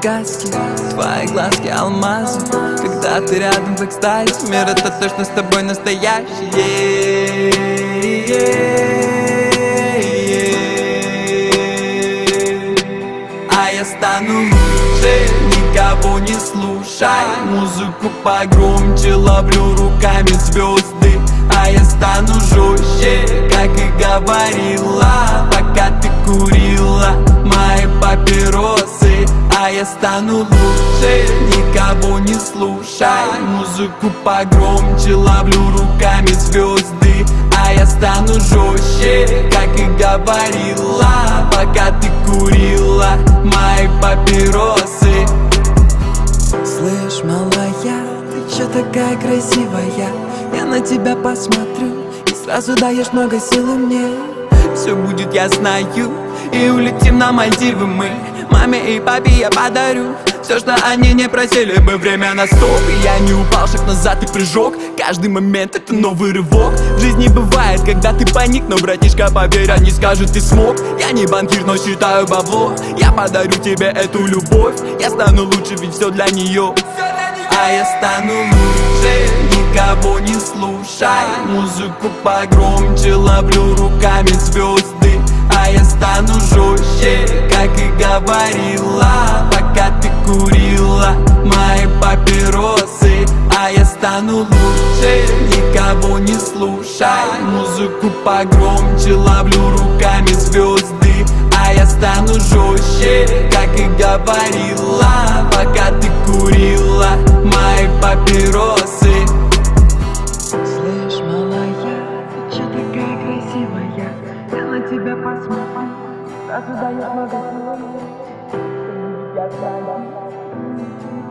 сказки, твои глазки алмазы. Когда ты рядом в экстазе, мир это точно с тобой настоящий. А я стану лучше, никого не слушай, музыку погромче, ловлю руками звезды. А я стану жестче, как и говорила, пока ты курила мои папиросы. А я стану лучше, никого не слушай, музыку погромче, ловлю руками звезды. А я стану жестче, как и говорила, пока ты курила мои папиросы. Слышь, малая, ты чё такая красивая? Я на тебя посмотрю и сразу даешь много силы мне. Все будет, я знаю, и улетим на Мальдивы мы. Маме и папе я подарю все, что они не просили бы. Время на стоп, и я не упал, шаг назад и прыжок. Каждый момент это новый рывок. В жизни бывает, когда ты паник, но, братишка, поверь, они скажут, ты смог. Я не банкир, но считаю бабло. Я подарю тебе эту любовь. Я стану лучше, ведь все для нее. А я стану лучше, никого не слушай, музыку погромче, ловлю руками звезды. А я стану жестче, как и говорила, пока ты курила мои папиросы. А я стану лучше, никого не слушай, музыку погромче, ловлю руками звезды. А я стану жестче, как и говорила, пока ты курила мои папиросы. Слышь, малая, ты чё такая красивая? Я на тебя посмотрю, сразу даешь много сил. Я знаю.